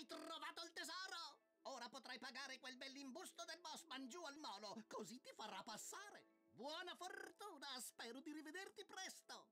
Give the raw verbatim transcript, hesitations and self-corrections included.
Hai trovato il tesoro! Ora potrai pagare quel bell'imbusto del boss Mangiù al mono, così ti farà passare. Buona fortuna, spero di rivederti presto!